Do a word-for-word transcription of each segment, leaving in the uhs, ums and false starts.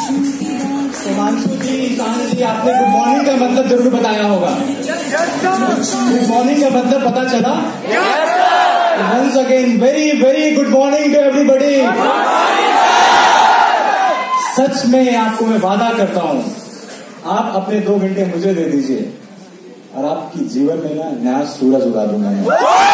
हिमांशु जी, ईशान जी, आपने good morning का मतलब जरूर बताया होगा। गुड मॉर्निंग का मतलब पता चला? Once again very very good morning to everybody. सच में आपको मैं वादा करता हूं, आप अपने दो घंटे मुझे दे दीजिए और आपकी जीवन में ना नया सूरज उगा दूंगा मैं।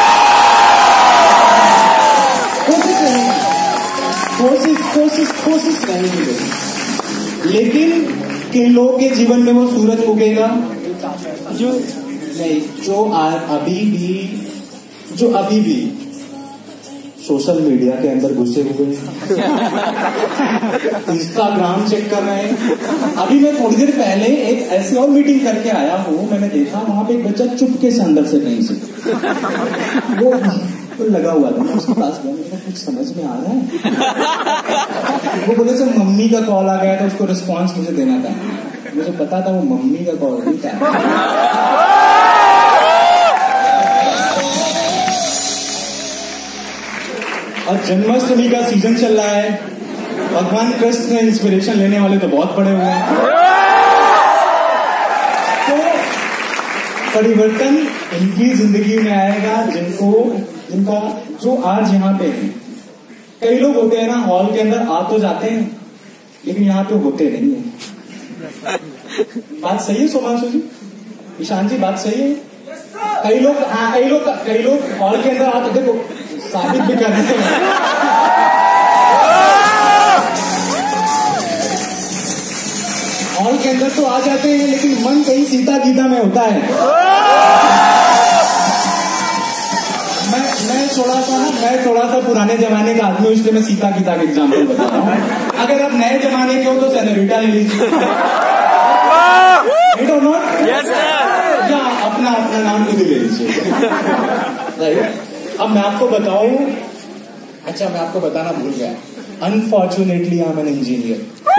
कोशिश नहीं, कोशिश कोशिश कोशिश नहीं, लेकिन किन लोगों के जीवन में वो सूरज उगेगा जो नहीं, जो अभी भी जो अभी भी सोशल मीडिया के अंदर घुसे हुए इंस्टाग्राम चेक कर रहे हैं। अभी मैं थोड़ी देर पहले एक ऐसी और मीटिंग करके आया हूँ, मैंने देखा वहां पे एक बच्चा चुपके से अंदर से कहीं से वो तो लगा हुआ था। मैं उसके पास गया, मेरे को कुछ समझ में आ रहा है। वो बोले सर मम्मी का कॉल आ गया था, उसको रिस्पॉन्स मुझे देना था। मुझे पता था वो मम्मी का कॉल नहीं था। और जन्माष्टमी का सीजन चल रहा है, भगवान कृष्ण से इंस्पिरेशन लेने वाले तो बहुत पड़े हुए हैं। तो परिवर्तन इनकी जिंदगी में आएगा जिनको जिनका जो आज यहाँ पे है। कई लोग होते हैं ना हॉल के अंदर आ तो जाते हैं लेकिन यहाँ पे होते नहीं है। बात सही है सोमांशु जी, ईशान जी, बात सही है। कई लोग हाँ कई लोग कई लोग हॉल के अंदर आते, देखो साबित भी कर रहे हैं। हॉल के अंदर तो आ जाते हैं लेकिन मन कहीं सीता गीता में होता है। मैं मैं थोड़ा सा ना मैं थोड़ा सा पुराने जमाने का आदमी हूं, इसलिए मैं सीता गीता का एग्जाम्पल बता रहा हूँ। अगर आप नए जमाने के हो तो सेनोरिटा ले लीजिए। या अपना अपना नाम खुद ही ले लीजिए। अब मैं आपको बताऊं, अच्छा मैं आपको बताना भूल गया, unfortunately I am an engineer.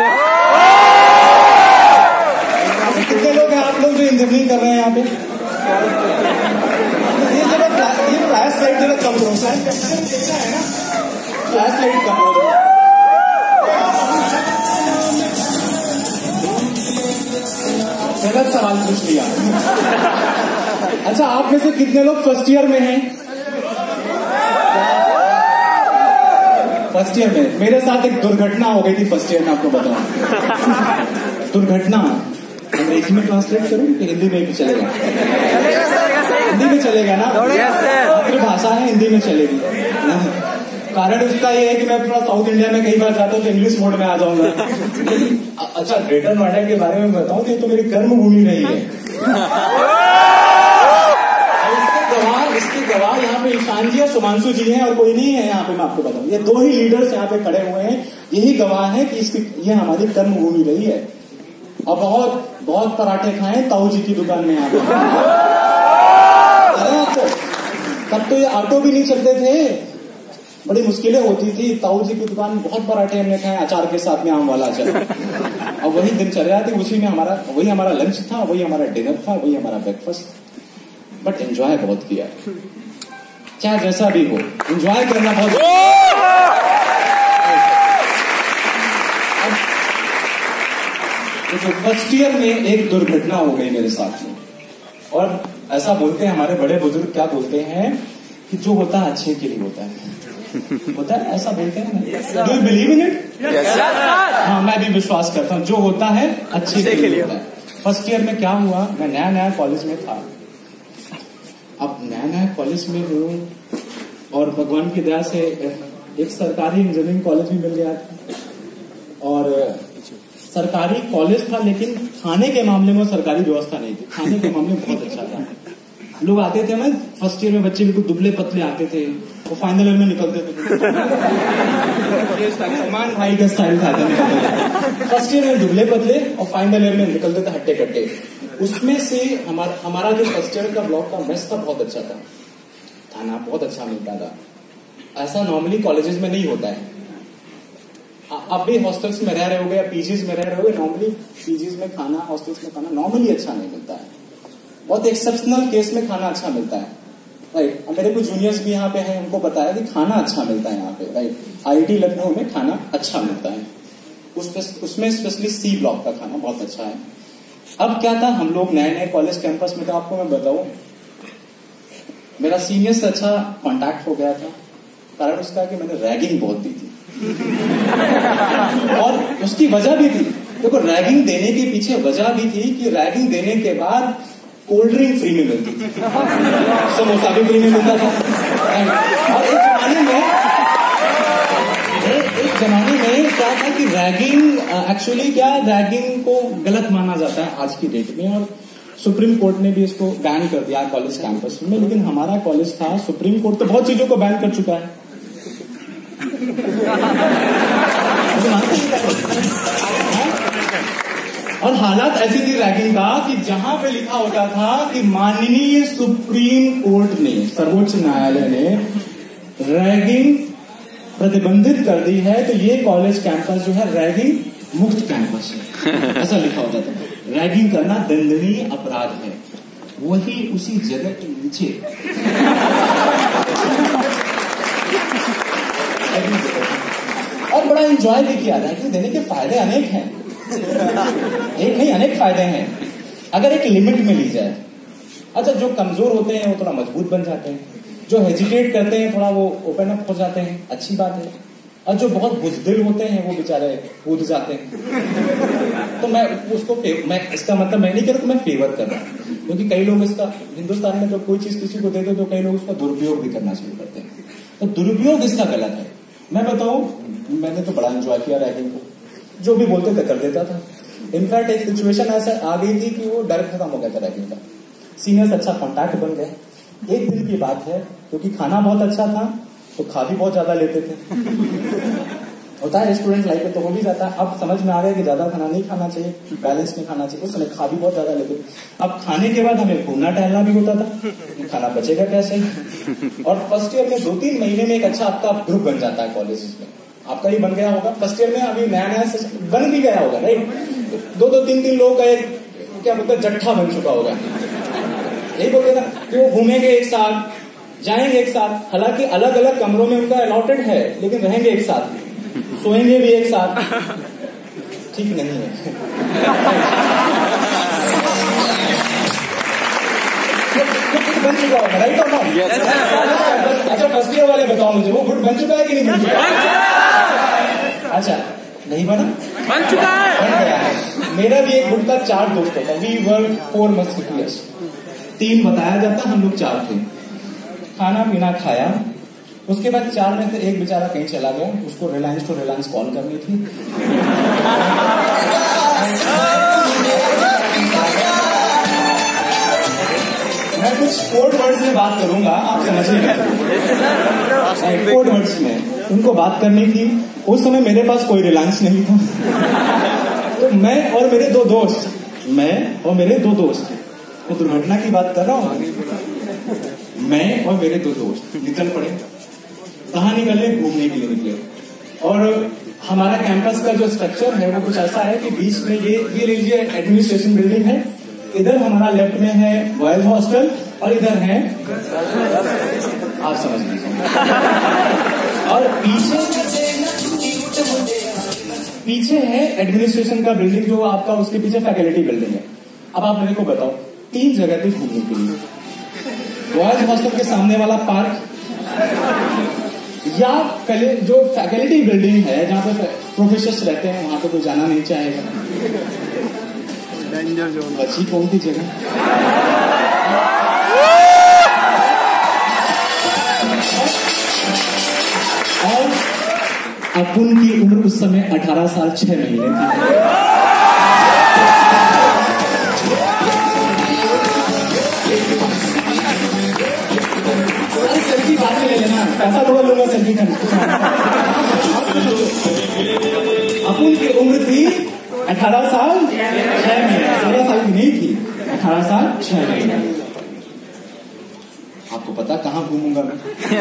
कितने लोग हैं आप लोग जो इंजीनियरिंग कर रहे हैं यहाँ पे? ये जरा ये फ्लैश लाइट जरा कम करो, देखना है ना, फ्लैश लाइट कम करो। गलत सवाल पूछ लिया। अच्छा, आप में से कितने लोग फर्स्ट ईयर में हैं? फर्स्ट ईयर में मेरे साथ एक दुर्घटना हो गई थी फर्स्ट ईयर में, आपको बताऊं। दुर्घटना अंग्रेजी में ट्रांसलेट करूं कि हिंदी में भी चलेगा? हिंदी में चलेगा ना, मातृभाषा है, हिंदी में चलेगी। कारण उसका ये है कि मैं अपना साउथ इंडिया में कई बार जाता हूँ तो इंग्लिश मोड में आ जाऊंगा। अच्छा, ग्रेटर नोएडा के बारे में बताऊं तो ये तो मेरी कर्म भूमि रही है। इसके गवाह यहाँ पे ईशान जी और सुमांशु जी हैं और कोई नहीं है यहाँ पे। मैं आपको बताऊं, ये दो ही लीडर्स यहाँ पे खड़े हुए हैं, यही गवाह है कि इसकी ये हमारी कर्म भूमि रही है। और बहुत बहुत पराठे खाए ताऊ जी की दुकान में यहाँ पे। आपको तब तो ये ऑटो भी नहीं चलते थे, बड़ी मुश्किलें होती थी। ताऊ जी की दुकान बहुत पराठे हमने खाए अचार के साथ में, आम वाला अचार। और वही दिनचर्या थी, उसी में हमारा वही हमारा लंच था, वही हमारा डिनर था, वही हमारा ब्रेकफास्ट। बट एंजॉय बहुत किया, चाहे जैसा भी हो एंजॉय करना बहुत। तो फर्स्ट ईयर में एक दुर्घटना हो गई मेरे साथ में, और ऐसा बोलते हैं हमारे बड़े बुजुर्ग, क्या बोलते हैं कि जो होता है अच्छे के लिए होता है, होता है ऐसा बोलते हैं। Do you believe in it? हाँ, मैं भी विश्वास करता हूँ, जो होता है अच्छे के लिए होता है। फर्स्ट ईयर में क्या हुआ, मैं नया नया कॉलेज में था। अब नया नया कॉलेज में हूँ और भगवान की दया से एक सरकारी इंजीनियरिंग कॉलेज भी मिल गया था। और सरकारी कॉलेज था लेकिन खाने के मामले में सरकारी व्यवस्था नहीं थी। खाने के मामले में बहुत अच्छा था। लोग आते थे, मैं फर्स्ट ईयर में बच्चे बिल्कुल दुबले पतले आते थे, वो फाइनल ईयर में निकलते थे सलमान भाई का स्टाइल था। फर्स्ट ईयर में दुबले पतले और फाइनल ईयर में निकलते थे हट्टे कट्टे। उसमें से हमारा हमारा जो फर्स्ट ईयर का ब्लॉक का मेस था बहुत अच्छा था, खाना बहुत अच्छा मिलता था। ऐसा नॉर्मली कॉलेजेस में नहीं होता है। अब भी हॉस्टल्स में रह रहे हो गए या पीजीज में रह रहे हो गए, नॉर्मली पीजीज में खाना, हॉस्टल्स में खाना नॉर्मली अच्छा नहीं मिलता है। बहुत एक्सेप्शनल केस में खाना अच्छा मिलता है, राइट। मेरे कुछ जूनियर्स भी यहाँ पे हैं, उनको पता है कि खाना अच्छा मिलता है यहाँ पे, राइट। आईआईटी लखनऊ में खाना अच्छा मिलता है। उसमें स्पेशली सी ब्लॉक का खाना बहुत अच्छा है। अब क्या था, हम लोग नए नए कॉलेज कैंपस में था, आपको मैं बताऊं, मेरा सीनियर से अच्छा कांटेक्ट हो गया था। कारण उसका कि मैंने रैगिंग बहुत दी थी और उसकी वजह भी थी। देखो, रैगिंग देने के पीछे वजह भी थी कि रैगिंग देने के बाद कोल्ड ड्रिंक फ्री में मिलती थी, समोसा भी फ्री में मिलता था। और एक जमाने में एक जमाने में क्या था कि रैगिंग एक्चुअली क्या रैगिंग को गलत माना जाता है आज की डेट में, और सुप्रीम कोर्ट ने भी इसको बैन कर दिया कॉलेज कैंपस में। लेकिन हमारा कॉलेज था, सुप्रीम कोर्ट तो बहुत चीजों को बैन कर चुका है। और हालात ऐसी थी रैगिंग का कि जहां पे लिखा होता था कि माननीय सुप्रीम कोर्ट ने, सर्वोच्च न्यायालय ने रैगिंग प्रतिबंधित कर दी है, तो ये कॉलेज कैंपस जो है रैगिंग मुक्त कैंपस है, ऐसा लिखा होता था। रैगिंग करना दंडनीय अपराध है। वही उसी जगह के नीचे और बड़ा एंजॉय भी किया। रैगिंग देने के फायदे अनेक हैं, एक नहीं अनेक फायदे हैं, अगर एक लिमिट में ली जाए। अच्छा, जो कमजोर होते हैं वो थोड़ा मजबूत बन जाते हैं, जो हेजिटेट करते हैं थोड़ा वो ओपन अप हो जाते हैं, अच्छी बात है। और जो बहुत बुजदिल होते हैं वो बेचारे कूद जाते हैं। तो मैं उसको मैं इसका मतलब मैं नहीं कह रहा कि मैं फेवर कर रहा हूं, क्योंकि कई लोग इसका, हिंदुस्तान में तो कोई चीज किसी को देते तो कई लोग उसका दुरुपयोग भी करना शुरू करते हैं। तो दुरुपयोग इसका गलत है। मैं बताऊं, मैंने तो बड़ा एंजॉय किया रैगिंग को, जो भी बोलते थे कर देता था। इनफैक्ट एक सिचुएशन ऐसा आ गई थी कि वो डर खत्म हो गया था रैगिंग का। सीनियर से अच्छा कॉन्टैक्ट बन गया। एक दिन की बात है, क्योंकि खाना बहुत अच्छा था तो खा भी बहुत ज्यादा लेते थे। होता है स्टूडेंट लाइफ में तो हो भी जाता है। अब समझ में आ रहा है कि ज्यादा खाना नहीं खाना चाहिए, बैलेंस नहीं खाना चाहिए। उस समय खा भी बहुत ज्यादा लेते थे। अब खाने के बाद हमें घूमना टहलना भी होता था कि खाना बचेगा कैसे। और फर्स्ट ईयर में दो तीन महीने में एक अच्छा आपका ग्रुप बन जाता है कॉलेज में। आपका ही बन गया होगा फर्स्ट ईयर में, अभी नया नया बन भी गया होगा, राइट। दो दो तीन तीन लोगों का एक क्या बोलते हैं जट्ठा बन चुका होगा। यही बोलते ना कि वो घूमेंगे एक साथ, जाएंगे एक साथ, हालांकि अलग अलग कमरों में उनका अलॉटेड है, लेकिन रहेंगे एक साथ, सोएंगे भी एक साथ। ठीक नहीं है। बन चुका होगा, राइट और नॉट? अच्छा, फर्स्ट ईयर वाले बताओ मुझे, वो गुट बन चुका है कि नहीं बन चुका है? अच्छा, नहीं बना, बन चुका है, बन गया है। मेरा भी एक गुट था, चार दोस्तों का। वी वर फोर मस्किटोर्स, तीन बताया जाता, हम लोग चार थे। खाना पीना खाया, उसके बाद चार में से एक बेचारा कहीं चला गया, उसको रिलायंस टू रिलायंस कॉल करनी थी। मैं कुछ कोड वर्ड्स में बात करूंगा, आप समझिएगा। कोड वर्ड्स में उनको बात करनी थी। उस समय मेरे पास कोई रिलायंस नहीं था, तो मैं और मेरे दो दोस्त मैं और मेरे दो दोस्त तो दुर्घटना की बात कर रहा हूं। मैं और मेरे दो दोस्त निकल पड़े। कहाँ निकले? घूमने के लिए निकले। और हमारा कैंपस का जो स्ट्रक्चर है वो कुछ ऐसा है कि बीच में ये ये लीजिए एडमिनिस्ट्रेशन बिल्डिंग है, इधर हमारा लेफ्ट में है बॉयज हॉस्टल और इधर है, आप समझ लीजिए, और पीछे पीछे है एडमिनिस्ट्रेशन का बिल्डिंग जो आपका, उसके पीछे फैकल्टी बिल्डिंग है। अब आप मेरे को बताओ, तीन जगह थे घूमने के लिए। बॉयज हॉस्टल के सामने वाला पार्क, या पहले जो फैकल्टी बिल्डिंग है जहां पे प्रोफेसर्स रहते हैं, वहां पे कोई जाना नहीं चाहेगा। डेंजर जोन बची कौन सी जगह? और अपुन की उम्र उस समय अठारह साल छह महीने थी। सेल्फी बाद में ले लेना, पैसा थोड़ा लूंगा सेल्फी का। अपुन की उम्र थी अठारह साल छह महीने, सोलह साल की नहीं थी, अठारह साल छह महीने। आपको पता कहाँ घूमूंगा मैं?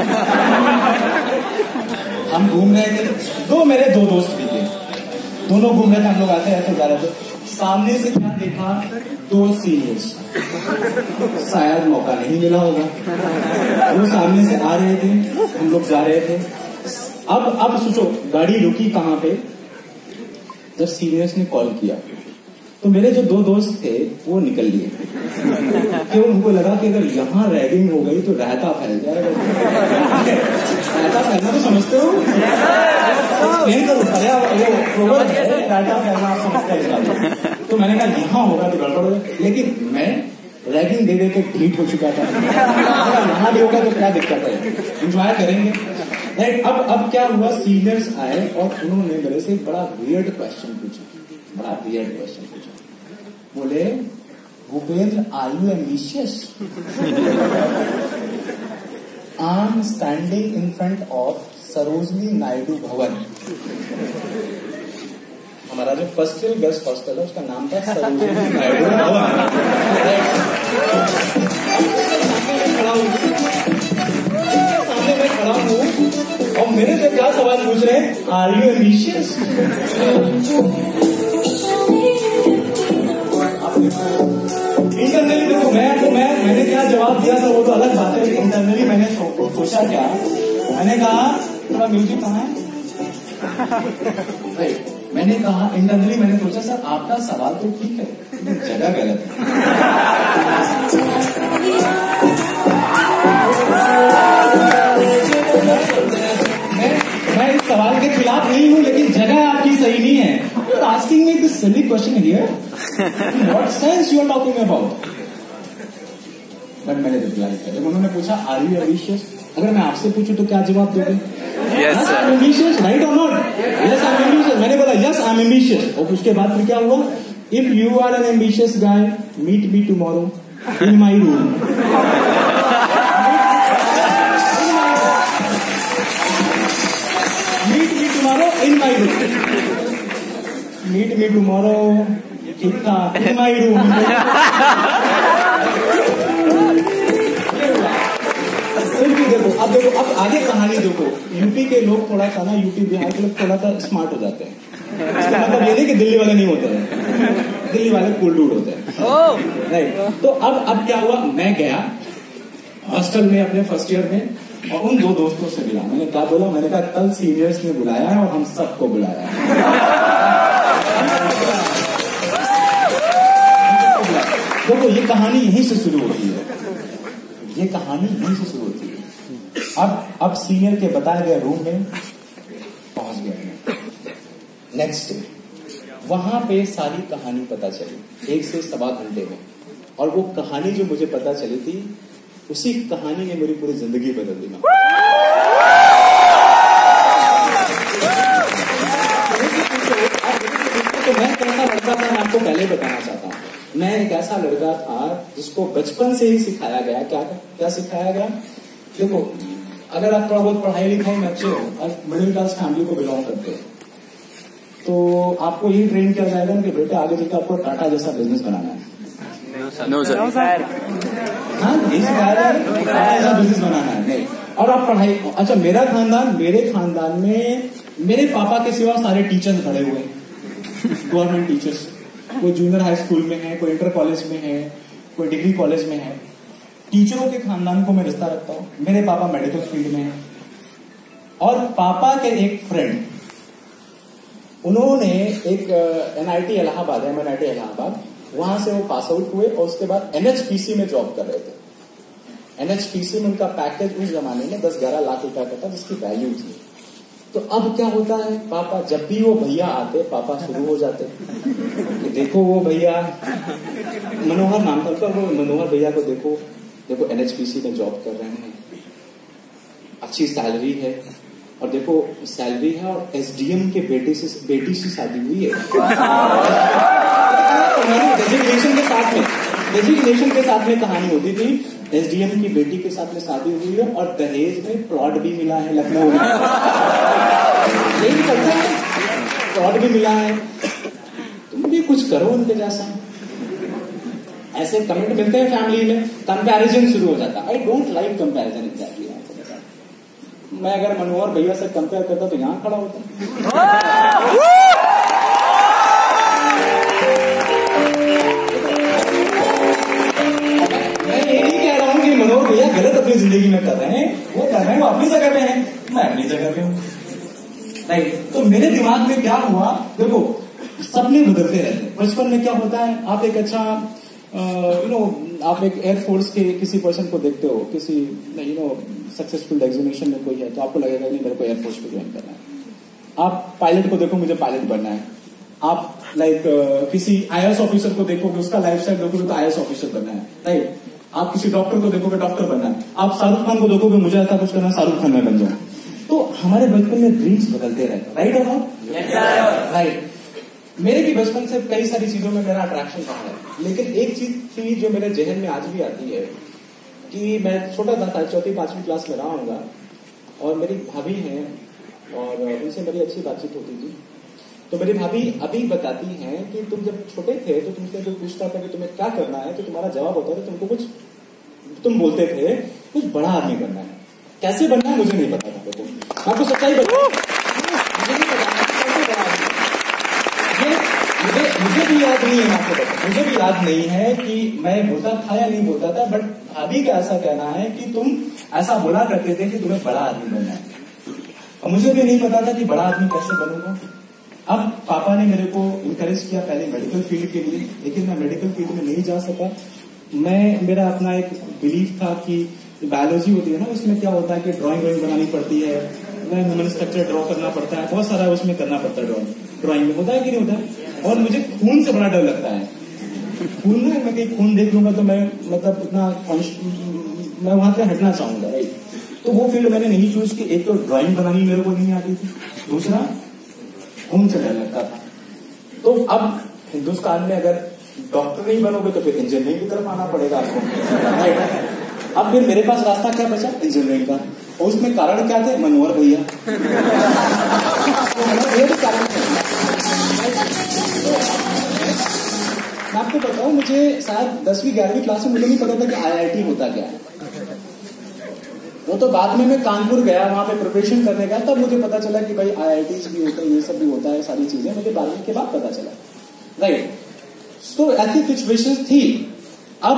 हम घूम रहे थे, दो मेरे दो दोस्त भी थे, दोनों घूम रहे थे, हम लोग आते रहते जा रहे थे। सामने से क्या देखा? दो सीनियर्स, शायद मौका नहीं मिला होगा, वो सामने से आ रहे थे, हम लोग जा रहे थे। अब अब सोचो, गाड़ी रुकी कहाँ पे? जब सीनियर्स ने कॉल किया तो मेरे जो दो दोस्त थे वो निकल लिए क्यों? उनको लगा कि अगर यहाँ रैगिंग हो गई तो रायता फैल जाएगा। रायता फैलना तो समझते हो? एक्सप्लेन करो, रायता फैलना आप समझते हैं। तो मैंने कहा यहाँ होगा तो गड़बड़ होगा, लेकिन मैं रैगिंग दे दे के ढीठ हो चुका था। यहाँ भी होगा तो क्या दिक्कत है, एंजॉय करेंगे। राइट, अब अब क्या हुआ, सीनियर्स आए और उन्होंने मेरे से बड़ा वियर्ड क्वेश्चन पूछा, बड़ा वियर्ड क्वेश्चन पूछा। बोले, Bhupendra, are you ambitious? I am standing in front of Sarojini Naidu Bhavan. हमारा जो फर्स्ट ईयर गर्ल्स हॉस्टल है उसका नाम था सरोजनी नायडू भवन। सामने मैं खड़ा हूँ और मेरे से क्या सवाल पूछ रहे हैं, आर यू एम्बिशियस? इंटरनली देखो, मैं तो मैं मैंने क्या जवाब दिया था वो तो अलग बात है, इंटरनली मैंने सोचा क्या, मैंने कहा थोड़ा म्यूजिक कहाँ है? मैंने कहा इंटरनली मैंने सोचा सर आपका सवाल तो ठीक है, जगह गलत है। मैं मैं इस सवाल के खिलाफ नहीं हूं, लेकिन जगह आपकी सही नहीं है। You are asking me this silly question here, what sense you are talking about? But मैंने रिप्लाई किया, जब उन्होंने पूछा आर यू एम्बिशियस, अगर मैं आपसे पूछूं तो क्या जवाब दोगे? Yes, sir. I'm ambitious, right or not? Yes, I'm ambitious. मैंने बोला yes, I'm ambitious. और उसके बाद फिर क्या हुआ? If you are an ambitious guy, meet me tomorrow in my room. Meet me tomorrow in my room. Meet me tomorrow. ठीक था, in my room. देखो अब देखो अब आगे कहानी देखो, यूपी के लोग थोड़ा सा ना, यूपी बिहार के लोग थोड़ा सा स्मार्ट हो जाते हैं। इसका मतलब ये नहीं कि दिल्ली वाले नहीं होते हैं, दिल्ली वाले कूल डूड होते हैं, राइट। तो अब अब क्या हुआ, मैं गया हॉस्टल में अपने फर्स्ट ईयर में और उन दो दोस्तों से मिला। मैंने क्या बोला, मैंने कहा कल सीनियर्स ने बुलाया है और हम सबको बुलाया है। देखो ये कहानी यहीं से शुरू होती है, ये कहानी यहीं से शुरू होती है। अब अब सीनियर के बताए गए रूम में पहुंच गया। नेक्स्ट डे वहां पे सारी कहानी पता चली एक से सवा घंटे में, और वो कहानी जो मुझे पता चली थी उसी कहानी ने मेरी पूरी जिंदगी बदल दी। तो मैं कैसा लड़का था मैं आपको पहले बताना चाहता हूँ। मैं एक ऐसा लड़का था जिसको बचपन से ही सिखाया गया, क्या क्या सिखाया गया, देखो अगर आप थोड़ा बहुत पढ़ाई लिखाई में अच्छे हो और मिडिल क्लास फैमिली को बिलोंग करते हो तो आपको यही ट्रेन किया जाएगा कि बेटा आगे चलकर आपको टाटा जैसा बिजनेस बनाना है। नो सर, हाँ यही सिखाया जाएगा, टाटा जैसा बिजनेस बनाना है। नहीं, और आप पढ़ाई, अच्छा मेरा खानदान, मेरे खानदान में मेरे पापा के सिवा सारे टीचर्स भरे हुए हैं, गवर्नमेंट टीचर्स। कोई जूनियर हाई स्कूल में है, कोई इंटर कॉलेज में है, कोई डिग्री कॉलेज में है। टीचरों के खानदान को मैं रिश्ता रखता हूँ। मेरे पापा मेडिकल फील्ड में हैं और पापा के एक फ्रेंड, उन्होंने एक NIT Allahabad, M NIT Allahabad, वहां से वो पास आउट हुए और उसके बाद एनएचपीसी में जॉब कर रहे थे। एनएचपीसी में उनका पैकेज उस जमाने में दस ग्यारह लाख रुपया का था, जिसकी वैल्यू थी। तो अब क्या होता है, पापा जब भी वो भैया आते, पापा शुरू हो जाते कि देखो वो भैया, मनोहर नाम था, वो मनोहर भैया को देखो, देखो एनएचपीसी में जॉब कर रहे हैं, अच्छी सैलरी है, और देखो सैलरी है और एसडीएम के बेटे से बेटी से शादी हुई है। डेजिग्नेशन के साथ में डेजिग्नेशन के साथ में कहानी होती थी, एसडीएम की बेटी के साथ में शादी हुई है और दहेज में प्लॉट भी मिला है लखनऊ में। यही करता है, प्लॉट भी मिला है, तुम भी कुछ करो उनके जैसा। ऐसे कमेंट मिलते हैं फैमिली में, कंपैरिजन शुरू हो जाता है। I don't like comparison exactly. मैं अगर मनोहर भैया से कंपेयर करता तो यहां खड़ा होता। मैं ये नहीं कह रहा हूं कि मनोहर भैया गलत अपनी जिंदगी में कर रहे हैं, वो कर रहे हैं, वो अपनी जगह पे हैं, मैं अपनी जगह पे हूं। राइट, तो मेरे दिमाग में क्या हुआ, देखो सपने बदलते रहते हैं। बचपन में क्या होता है, आप एक अच्छा यू नो आप एक एयरफोर्स के किसी पर्सन को देखते हो, किसी यू नो सक्सेसफुल डेजिग्नेशन में कोई है, तो आपको लगेगा नहीं मेरे को एयरफोर्स को ज्वाइन करना है। आप पायलट को देखो, मुझे पायलट बनना है। आप लाइक like, uh, किसी आईएएस ऑफिसर को देखोगे, उसका लाइफस्टाइल देखोगे तो आईएएस ऑफिसर बनना है, राइट। आप किसी डॉक्टर को देखोगे, डॉक्टर बनना है। आप शाहरुख खान को देखोगे, मुझे ऐसा कुछ करना है, शाहरुख खान में बन जाए। तो हमारे बचपन में ड्रीम्स बदलते रहते हैं, राइट और नॉट? राइट। मेरे भी बचपन से कई सारी चीजों में मेरा अट्रैक्शन रहा है, लेकिन एक चीज थी जो मेरे जहन में आज भी आती है कि मैं छोटा था, चौथी पांचवी क्लास में रहा हूंगा, और मेरी भाभी हैं और उनसे मेरी अच्छी बातचीत होती थी। तो मेरी भाभी अभी बताती हैं कि तुम जब छोटे थे तो तुमसे जो पूछता था कि तुम्हें क्या करना है, तो तुम्हारा जवाब होता था तुमको कुछ, तुम बोलते थे कुछ बड़ा आदमी बनना है। कैसे बनना है मुझे नहीं पता था। देखो आपको सच्चाई बताऊं, मुझे नहीं पता कैसे बड़ा आदमी। मुझे मुझे भी याद नहीं है, आपको पता, मुझे भी याद नहीं है कि मैं बोलता था या नहीं बोलता था, बट भाभी का ऐसा कहना है कि तुम ऐसा बोला करते थे कि तुम्हें बड़ा आदमी बनना है। और मुझे भी नहीं पता था कि बड़ा आदमी कैसे बनूंगा। अब पापा ने मेरे को इनकरेज किया पहले मेडिकल फील्ड के लिए, लेकिन मैं मेडिकल फील्ड में नहीं जा सका। मैं मेरा अपना एक बिलीफ था कि बायोलॉजी होती है ना, उसमें क्या होता है कि ड्राइंग वाइंग बनानी पड़ती है, ह्यूमन स्ट्रक्चर ड्रॉ करना पड़ता है, बहुत सारा उसमें करना पड़ता है। ड्राइंग ड्राइंग में होता है कि नहीं होता है। और मुझे खून से बड़ा डर लगता है। खून ना, मैं कहीं खून देख लूंगा तो मैं मतलब इतना मैं वहां से हटना चाहूंगा, राइट। तो वो फील्ड मैंने नहीं चूज की। एक तो ड्राइंग बनानी मेरे को नहीं आती थी, दूसरा खून से डर लगता था। तो अब हिंदुस्तान में अगर डॉक्टर नहीं बनोगे तो फिर इंजीनियरिंग की तरफ आना पड़ेगा आपको। अब फिर मेरे पास रास्ता क्या बचा, इंजीनियरिंग का। और उसमें कारण क्या थे, मनोहर भैया। ये भी कारण है। मैं आपको बताऊं, मुझे शायद दसवीं ग्यारहवीं क्लास में मुझे नहीं पता था कि आईआईटी होता क्या है। वो तो बाद में मैं कानपुर गया, वहां पे प्रिपरेशन करने गया, तब मुझे पता चला कि भाई आईआईटीज भी होते हैं, ये सब भी होता है, सारी चीजें मुझे बारहवीं के बाद पता चला, राइट। तो ऐसी सिचुएशंस थी। अब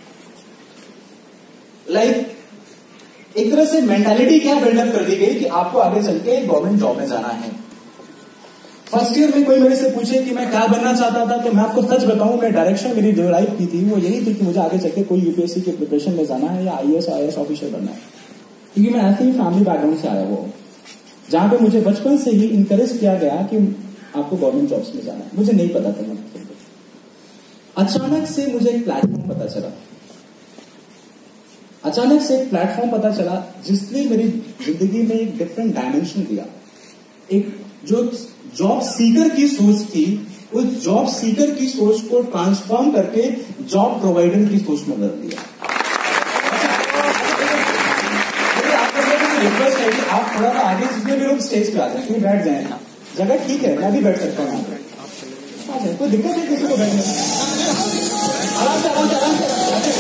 लाइक like, एक तरह से मेंटालिटी क्या बिल्डअप कर दी गई कि आपको आगे चल के गवर्नमेंट जॉब में जाना है। फर्स्ट ईयर में कोई मेरे से पूछे कि मैं क्या बनना चाहता था, तो मैं आपको सच बताऊं, मैं डायरेक्शन मेरी जो लाइफ की थी वो यही थी कि मुझे आगे चल के कोई यूपीएससी की प्रिपरेशन में जाना है या आईएएस आईएएस ऑफिसर बनना है। क्योंकि मैं ऐसे ही फैमिली बैकग्राउंड से आया हुआ हूं, जहां पे मुझे बचपन से ही इंकरेज किया गया कि आपको गवर्नमेंट जॉब्स में जाना है। मुझे नहीं पता था। अचानक से मुझे एक प्लेटफॉर्म पता चला, अचानक से एक प्लेटफॉर्म पता चला जिसने मेरी जिंदगी में एक डिफरेंट डायमेंशन दिया। एक जो जॉब सीकर की सोच थी, उस जॉब सीकर की सोच को ट्रांसफॉर्म करके जॉब प्रोवाइडर की सोच में बदल दिया। रिक्वेस्ट है कि आप थोड़ा सा आगे जितने भी लोग स्टेज पे आ जाए, कहीं बैठ जाए। जगह ठीक है, मैं भी बैठ सकता हूँ, आ जाए, कोई दिक्कत नहीं किसी को बैठने। आराम से आराम से आराम से